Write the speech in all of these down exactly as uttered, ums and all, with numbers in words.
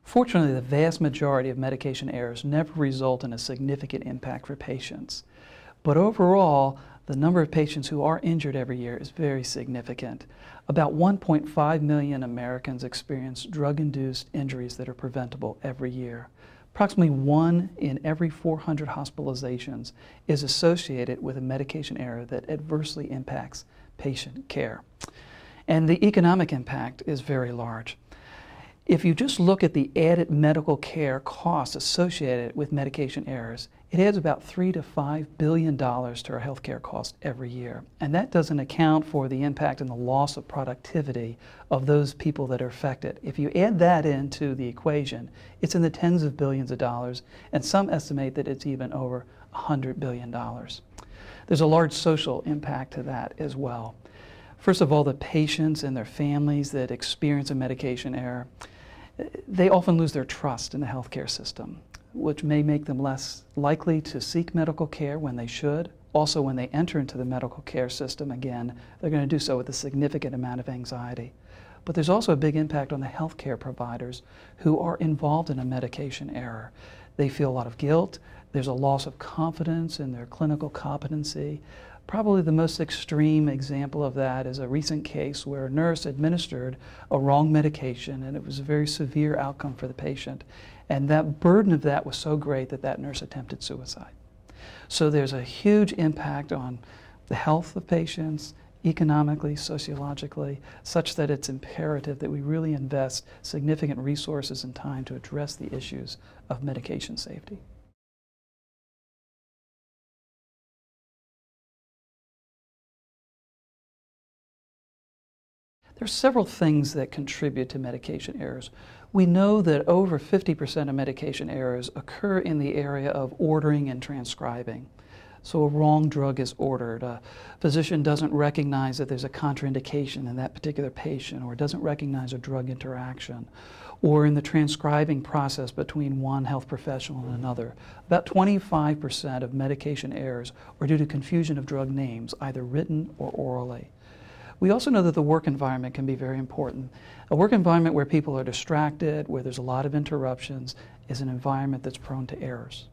Fortunately, the vast majority of medication errors never result in a significant impact for patients. But overall, the number of patients who are injured every year is very significant. About one point five million Americans experience drug-induced injuries that are preventable every year. Approximately one in every four hundred hospitalizations is associated with a medication error that adversely impacts patient care. And the economic impact is very large. If you just look at the added medical care costs associated with medication errors, it adds about three to five billion dollars to our health care costs every year. And that doesn't account for the impact and the loss of productivity of those people that are affected. If you add that into the equation, it's in the tens of billions of dollars, and some estimate that it's even over one hundred billion dollars. There's a large social impact to that as well. First of all, the patients and their families that experience a medication error, they often lose their trust in the healthcare system, which may make them less likely to seek medical care when they should. Also, when they enter into the medical care system again, they're going to do so with a significant amount of anxiety. But there's also a big impact on the healthcare providers who are involved in a medication error. They feel a lot of guilt. There's a loss of confidence in their clinical competency. Probably the most extreme example of that is a recent case where a nurse administered a wrong medication, and it was a very severe outcome for the patient. And that burden of that was so great that that nurse attempted suicide. So there's a huge impact on the health of patients, economically, sociologically, such that it's imperative that we really invest significant resources and time to address the issues of medication safety. There are several things that contribute to medication errors. We know that over fifty percent of medication errors occur in the area of ordering and transcribing. So a wrong drug is ordered. A physician doesn't recognize that there's a contraindication in that particular patient, or doesn't recognize a drug interaction. Or in the transcribing process between one health professional and another. About twenty-five percent of medication errors are due to confusion of drug names, either written or orally. We also know that the work environment can be very important. A work environment where people are distracted, where there's a lot of interruptions, is an environment that's prone to errors.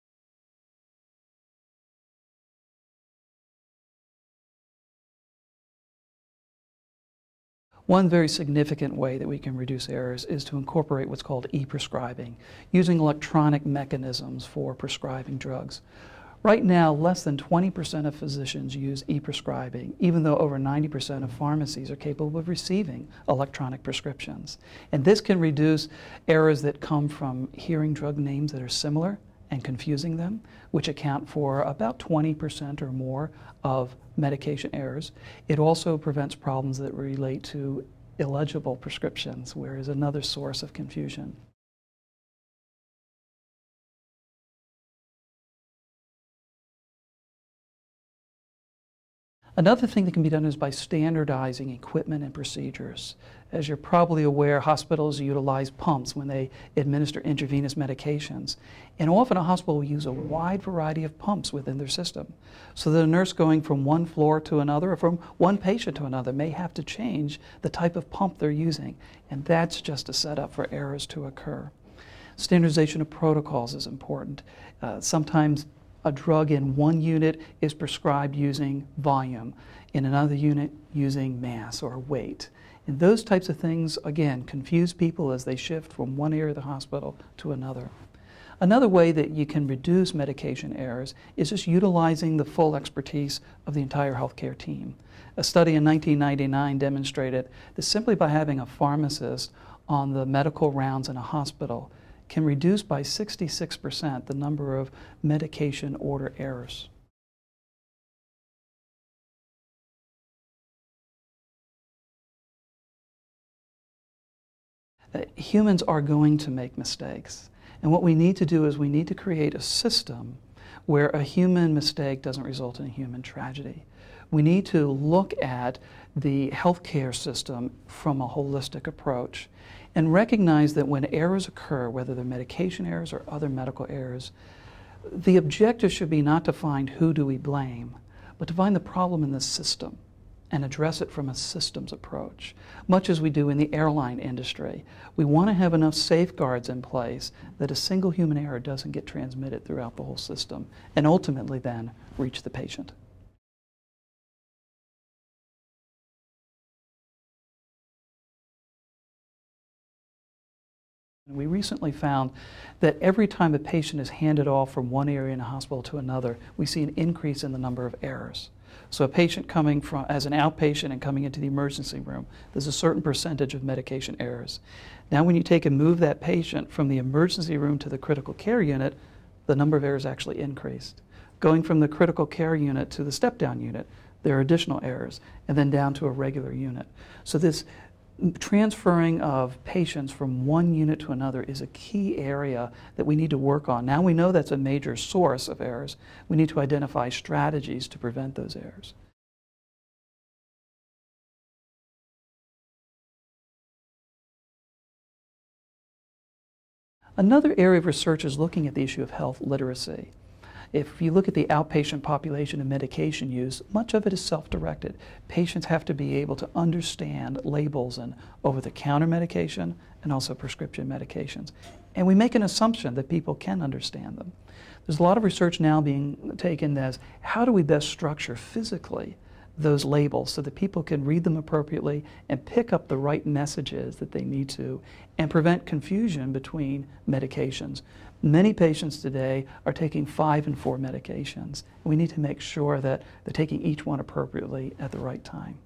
One very significant way that we can reduce errors is to incorporate what's called e-prescribing, using electronic mechanisms for prescribing drugs. Right now, less than twenty percent of physicians use e-prescribing, even though over ninety percent of pharmacies are capable of receiving electronic prescriptions. And this can reduce errors that come from hearing drug names that are similar and confusing them, which account for about twenty percent or more of medication errors. It also prevents problems that relate to illegible prescriptions, where is another source of confusion. Another thing that can be done is by standardizing equipment and procedures. As you're probably aware, hospitals utilize pumps when they administer intravenous medications. And often a hospital will use a wide variety of pumps within their system. So that a nurse going from one floor to another or from one patient to another may have to change the type of pump they're using. And that's just a setup for errors to occur. Standardization of protocols is important. Uh, sometimes a drug in one unit is prescribed using volume, in another unit using mass or weight. And those types of things, again, confuse people as they shift from one area of the hospital to another. Another way that you can reduce medication errors is just utilizing the full expertise of the entire healthcare team. A study in nineteen ninety-nine demonstrated that simply by having a pharmacist on the medical rounds in a hospital can reduce by sixty-six percent the number of medication order errors. Uh, humans are going to make mistakes. And what we need to do is we need to create a system where a human mistake doesn't result in a human tragedy. We need to look at the healthcare system from a holistic approach and recognize that when errors occur, whether they're medication errors or other medical errors, the objective should be not to find who do we blame, but to find the problem in the system. and address it from a systems approach, much as we do in the airline industry. We want to have enough safeguards in place that a single human error doesn't get transmitted throughout the whole system and ultimately then reach the patient. We recently found that every time a patient is handed off from one area in a hospital to another, we see an increase in the number of errors. So a patient coming from as an outpatient and coming into the emergency room, there's a certain percentage of medication errors. Now when you take and move that patient from the emergency room to the critical care unit, the number of errors actually increased. Going from the critical care unit to the step-down unit, there are additional errors, and then down to a regular unit. So this transferring of patients from one unit to another is a key area that we need to work on. Now we know that's a major source of errors. We need to identify strategies to prevent those errors. Another area of research is looking at the issue of health literacy. If you look at the outpatient population and medication use, much of it is self-directed. Patients have to be able to understand labels and over-the-counter medication and also prescription medications. And we make an assumption that people can understand them. There's a lot of research now being taken as how do we best structure physically those labels so that people can read them appropriately and pick up the right messages that they need to and prevent confusion between medications. Many patients today are taking five and four medications. We need to make sure that they're taking each one appropriately at the right time.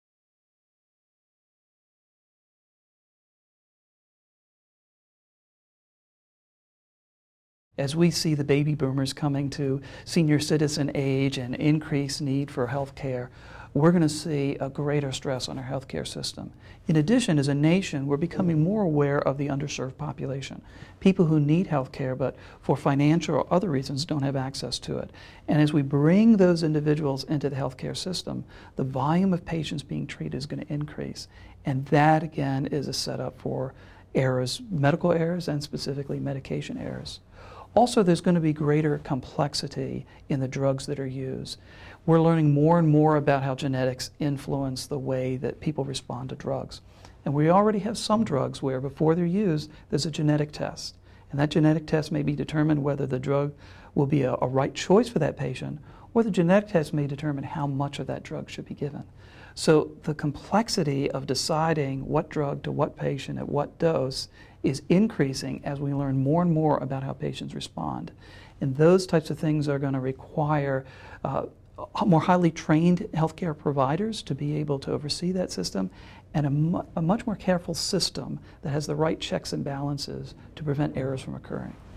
As we see the baby boomers coming to senior citizen age and increased need for health care, we're going to see a greater stress on our health care system. In addition, as a nation, we're becoming more aware of the underserved population, people who need health care but for financial or other reasons don't have access to it. And as we bring those individuals into the health care system, the volume of patients being treated is going to increase. And that, again, is a setup for errors, medical errors, and specifically medication errors. Also, there's going to be greater complexity in the drugs that are used. We're learning more and more about how genetics influence the way that people respond to drugs. And we already have some drugs where before they're used, there's a genetic test. And that genetic test may be determined whether the drug will be a, a right choice for that patient, or the genetic test may determine how much of that drug should be given. So the complexity of deciding what drug to what patient at what dose is increasing as we learn more and more about how patients respond. And those types of things are going to require uh, more highly trained healthcare providers to be able to oversee that system, and a, mu a much more careful system that has the right checks and balances to prevent errors from occurring.